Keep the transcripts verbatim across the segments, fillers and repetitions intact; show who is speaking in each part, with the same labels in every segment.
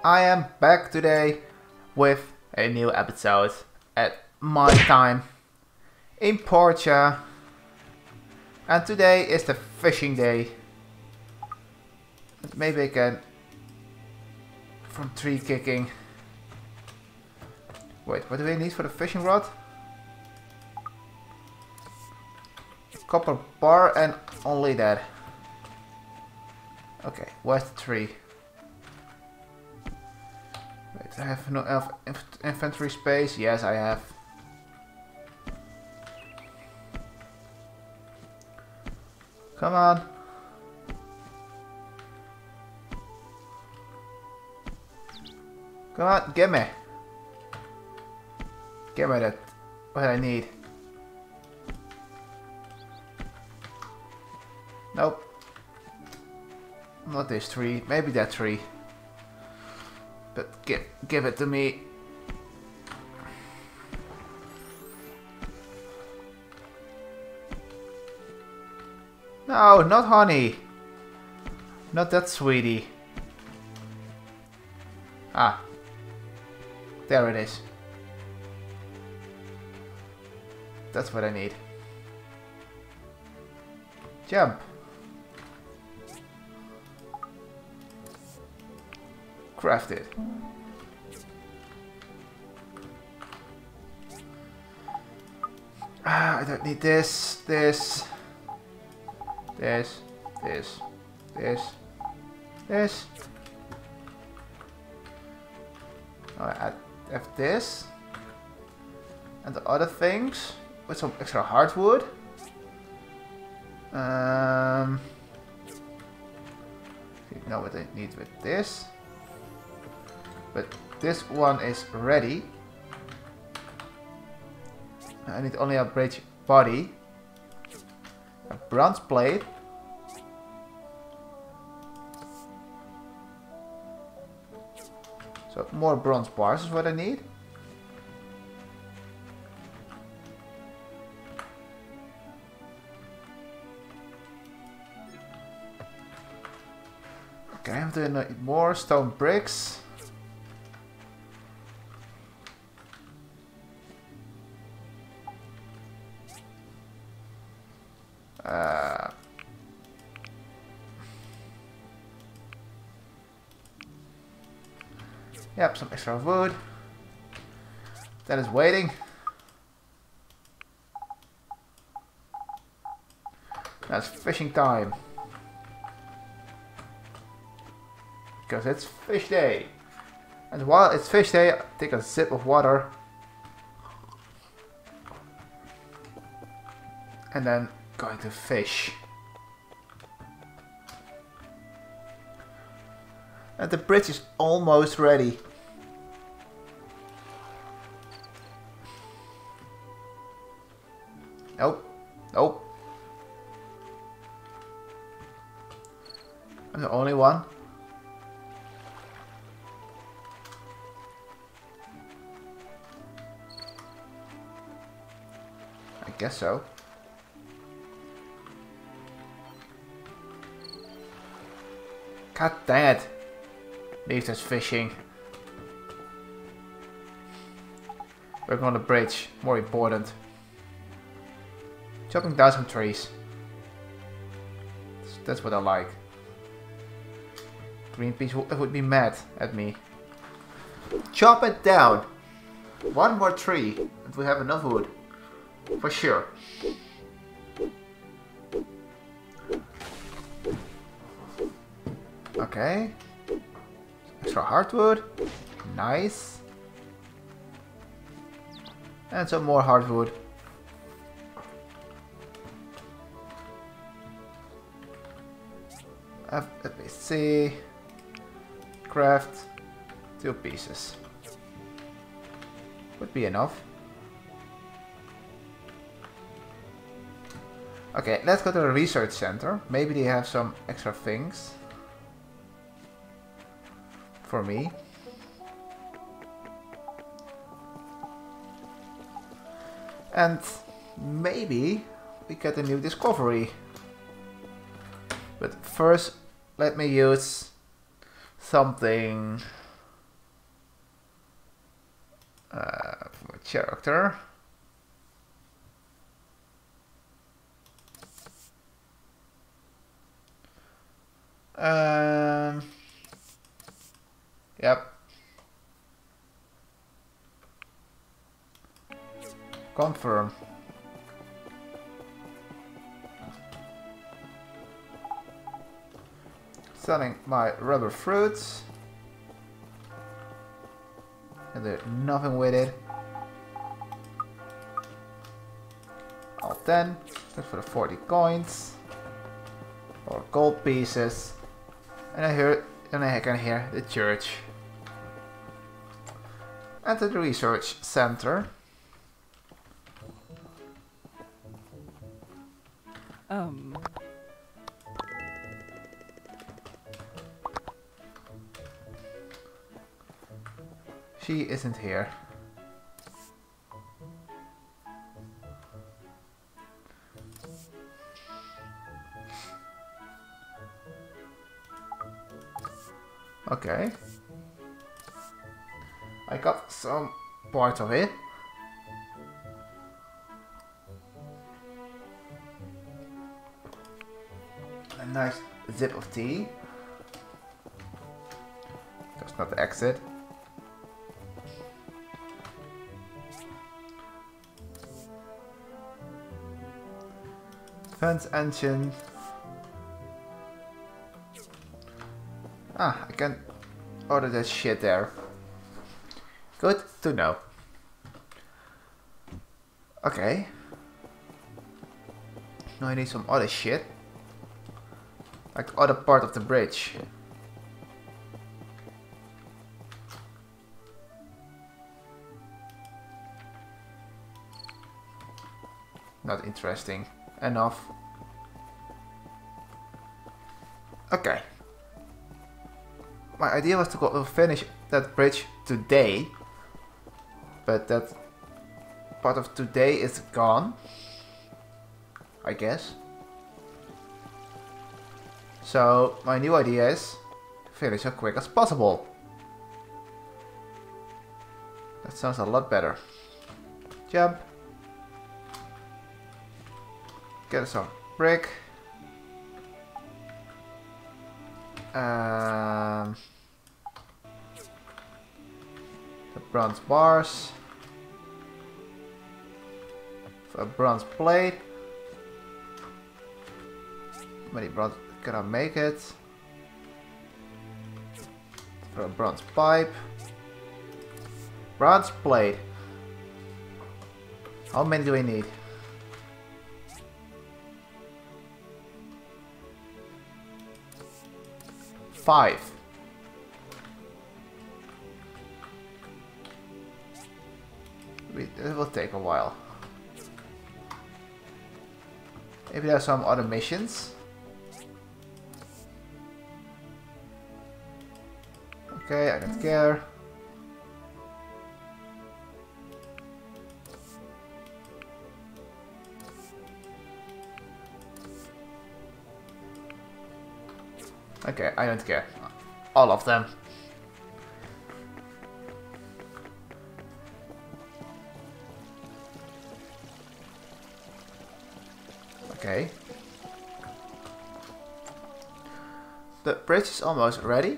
Speaker 1: I am back today with a new episode at my time in Portia. And today is the fishing day. Maybe I can from tree kicking. Wait, what do we need for the fishing rod? Copper bar and only that. Okay, where's the tree? Wait, I have no elf inf inventory space. Yes, I have. Come on. Come on, give me. Give me that, what I need. Nope. Not this tree, maybe that tree. But give, give it to me. No, not honey. Not that sweetie. Ah. There it is. That's what I need. Jump. Craft it. Ah, I don't need this, this, this, this, this, this. Oh, I have this. And the other things with some extra hardwood. Um, you know what I need with this. But this one is ready. I need only a bridge body, a bronze plate, so more bronze bars is what I need. Okay, I have to need more stone bricks. Uh, yep, some extra wood. That is waiting. Now it's fishing time. Because it's fish day. And while it's fish day, I take a sip of water. And then going to fish. And the bridge is almost ready. Nope. Nope. I'm the only one. I guess so. God dang it. Leave this fishing. Work on the bridge. More important. Chopping down some trees. That's what I like. Greenpeace would be mad at me. Chop it down. One more tree and we have enough wood. For sure. Okay. Extra hardwood. Nice. And some more hardwood. Uh, let me see. Craft two pieces. Would be enough. Okay, let's go to the research center. Maybe they have some extra things for me. And maybe we get a new discovery. But first, let me use something uh, for my character. Um, yep. Confirm. Selling my rubber fruits. And do nothing with it. All ten. Good for the forty coins. Or gold pieces. And I hear and I can hear the church. Enter the research center.
Speaker 2: Um.
Speaker 1: She isn't here. Okay. I got some part of it. A nice sip of tea. That's not the exit. Fence engine. Ah, I can order that shit there. Good to know. Okay. Now I need some other shit. Like the other part of the bridge. Not interesting enough. Okay. My idea was to go finish that bridge today. But that part of today is gone. I guess. So my new idea is finish as quick as possible. That sounds a lot better. Jump. Get some brick. Um, the bronze bars. For a bronze plate. How many bronze can I make it? For a bronze pipe. Bronze plate. How many do I need? Five. It will take a while. Maybe there are some other missions. Okay, I don't care. Okay, I don't care. All of them. Okay. The bridge is almost ready.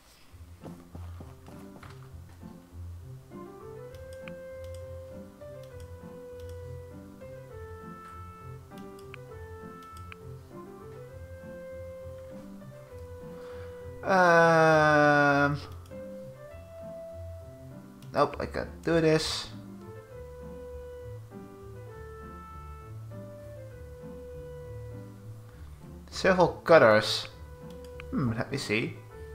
Speaker 1: Um, nope, I can't do this. Several cutters. Hmm, let me see.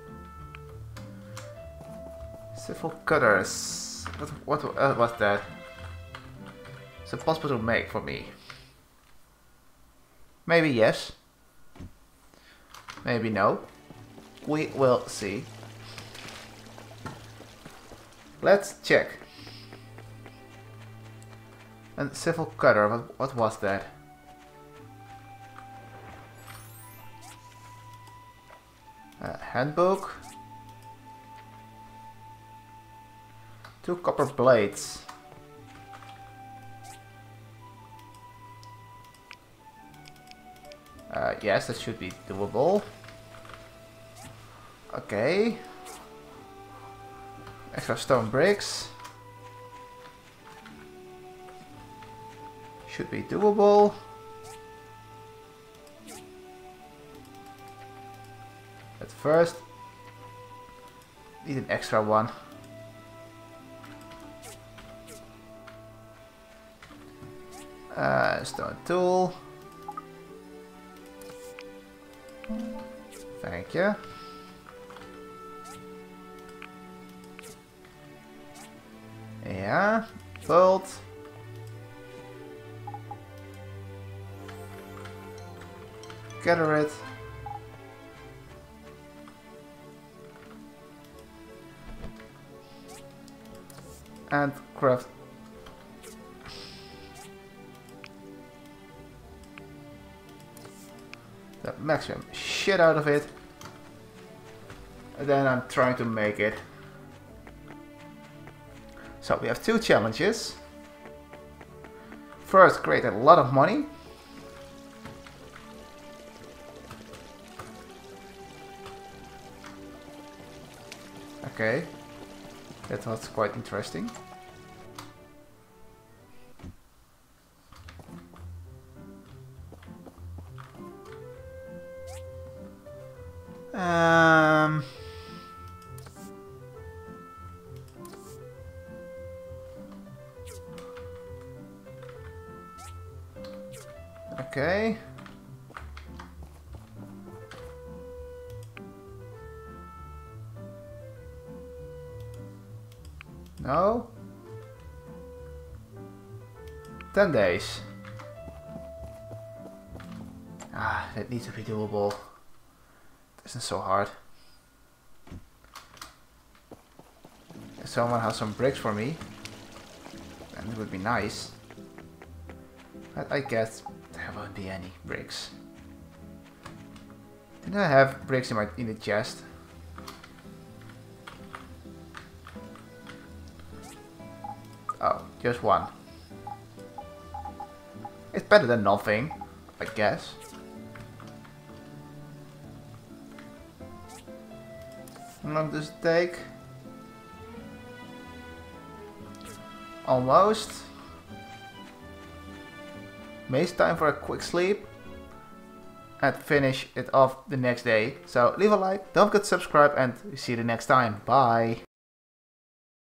Speaker 1: Several cutters. What, what uh, was that? Is it possible to make for me? Maybe yes. Maybe no. We will see. Let's check. And civil cutter, what, what was that? A handbook. Two copper blades. Uh, yes, that should be doable. Okay. Extra stone bricks. Should be doable. At first, need an extra one. Uh, stone tool. Thank you. Yeah, bolt. Gather it. And craft. The maximum shit out of it. And then I'm trying to make it. So we have two challenges. First, create a lot of money. Okay, that was quite interesting. Um, okay. No. Ten days. Ah, that needs to be doable. This isn't so hard. If someone has some bricks for me, then it would be nice. But I guess there won't be any bricks. Didn't I have bricks in my in the chest? Oh, just one. It's better than nothing, I guess. How long does it take? Almost. Maybe it's time for a quick sleep and finish it off the next day. So leave a like, don't forget to subscribe, and see you the next time. Bye.